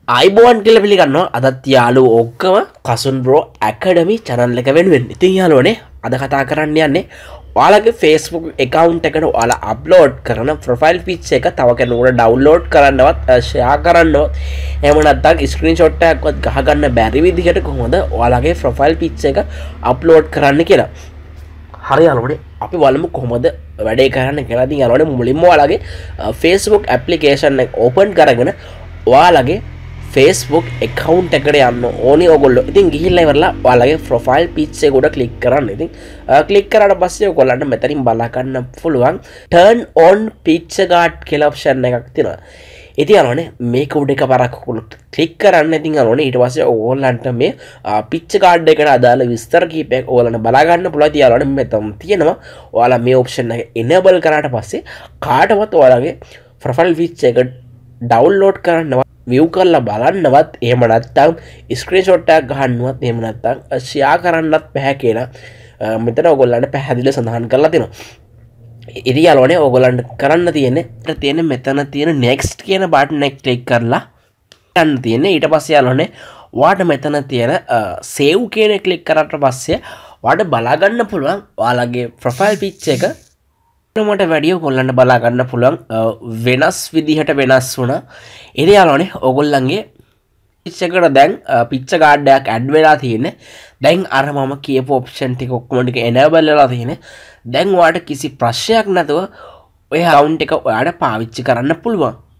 අයිබෝන් කියලා පිළිගන්නවා අදත් යාළුවෝ ඔක්කොම කසුන් බ්‍රෝ ඇකඩමි channel එක වෙනුවෙන්. ඉතින් යාළුවනේ අද කතා කරන්න යන්නේ ඔයාලගේ Facebook account එකට ඔයාලා upload කරන profile picture එක තව කෙනෙකුට download කරන්නවත් share කරන්නවත් එහෙම නැත්නම් screenshot එකක්වත් ගහ ගන්න බැරි විදිහට කොහොමද ඔයාලගේ profile picture එක upload කරන්න කියලා. හරි යාළුවනේ අපි බලමු කොහොමද වැඩේ කරන්න කියලා. ඉතින් යාළුවනේ මුලින්ම ඔයාලගේ Facebook application එක open කරගෙන ඔයාලගේ Facebook account එකට යන්න ඕනේ ඔයගොල්ලෝ. ඉතින් ගිහිල්ලා ඉවරලා ඔයාලගේ profile picture එක උඩ click කරන්න. ඉතින් click කරාට පස්සේ ඔයගොල්ලන්ට මෙතනින් බලා ගන්න පුළුවන් turn on picture guard කියලා option එකක් තියෙනවා. ඉතින් අරෝනේ මේක උඩ එකපාරක් click කරන්න. ඉතින් අරෝනේ ඊට පස්සේ ඔයගොල්ලන්ට මේ picture guard එකට අදාළ විස්තර කීපයක් ඔයගොල්ලන්ට බලා ගන්න පුළුවන්. ඉතින් අරෝනේ මෙතන තියෙනවා ඔයාලා මේ option එක enable කරාට පස්සේ කාටවත් ඔයාලගේ profile picture එක download කරන්නවත් view කරලා බලන්නවත් එහෙම නැත්නම් ස්ක්‍රීන්ෂොට් එකක් ගන්නවත් එහෙම නැත්නම් ෂෙයා කරන්නත් බෑ කියලා මෙතන ඔයගොල්ලන්ට පැහැදිලිව සඳහන් කරලා තියෙනවා. ඉතින් යාළුවනේ ඔයගොල්ලන්ට කරන්න තියෙන්නේ මෙතන තියෙන next කියන බටන් එක ක්ලික් කරලා යන්න තියෙන්නේ. ඊට පස්සේ යාළුවනේ ඔයාට මෙතන තියෙන save කියන එක ක්ලික් කරාට පස්සේ ඔයාට බලා ගන්න පුළුවන් ඔයාලගේ profile picture එක මට වැඩිය ඔයගොල්ලන්ට බලා ගන්න පුළුවන් වෙනස් විදිහට වෙනස් වුණා. ඉතින් යාළුවනේ ඔයගොල්ලන්ගේ picture එකට දැන් picture guard එකක් add වෙලා තියෙන්නේ. දැන් අර මම කියපු option ටික ඔක්කොම ටික enable වෙලා තියෙන්නේ. දැන් ඔයාලට කිසි ප්‍රශ්නයක් නැතුව ඔය account එක ඔයාලට පාවිච්චි කරන්න පුළුවන්.